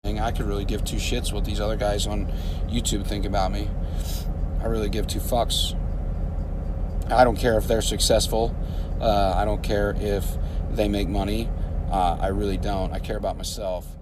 I could really give two shits what these other guys on YouTube think about me. I really give two fucks. I don't care if they're successful. I don't care if they make money. I really don't. I care about myself.